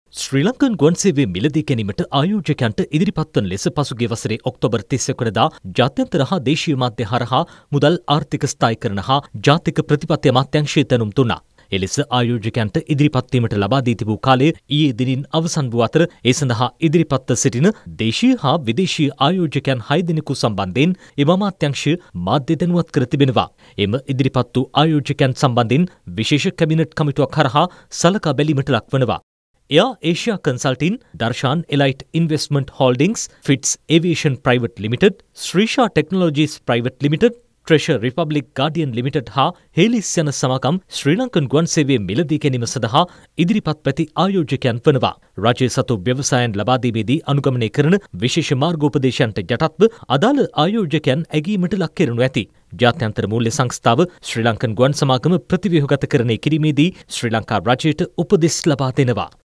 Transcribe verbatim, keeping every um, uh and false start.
ශ්‍රී Lankan ගුවන් සේවය මිලදී ගැනීමට ආයෝජකයන්ට ඉදිරිපත් වන ලෙස පසුගිය වසරේ ඔක්තෝබර් තිස්එක වෙනිදා ජාත්‍යන්තර හා දේශීය මාධ්‍ය හරහා මුදල් ආර්ථික ස්ථායීකරණ හා ජාතික ප්‍රතිපත්ති අමාත්‍යාංශය දැනුම් දුන්නා. එලෙස ආයෝජකයන්ට ඉදිරිපත් වීමට ලබා දී තිබූ කාලය ඊයේ දිනින් අවසන් වූ අතර ඒ සඳහා ඉදිරිපත්ව සිටින දේශීය හා විදේශීය ආයෝජකයන් හය දෙනෙකු සම්බන්ධයෙන් එම අමාත්‍යාංශය මාධ්‍ය දැනුවත් කර තිබෙනවා. එම ඉදිරිපත් වූ ආයෝජකයන් සම්බන්ධයෙන් විශේෂ කැබිනට් කමිටුවක් හරහා සලකා බැලීමට ලක්වනවා. Air Asia Consulting, Darshan Elite Investment Holdings, Fitz Aviation Private Limited, Srisha Technologies Private Limited, Treasure Republic Guardian Limited හා හේලිස් යන සමාගම් ශ්‍රී ලංකන් ගුවන් සේවයේ මිලදී ගැනීම සඳහා ඉදිරිපත් පැති ආයෝජකයන් වනවා. රජයේ සතු ව්‍යවසායන් ලබා දීමේදී අනුගමනය කරන විශේෂ මාර්ගෝපදේශයන්ට යටත්ව අදාළ ආයෝජකයන් ඇගීමට ලක් කරනු ඇති. ජාත්‍යන්තර මූල්‍ය සංස්ථාව ශ්‍රී ලංකන් ගුවන් සමාගම ප්‍රතිව්‍යුහගත කරණය කිරීමේදී ශ්‍රී ලංකා රජයට උපදෙස් ලබා දෙනවා.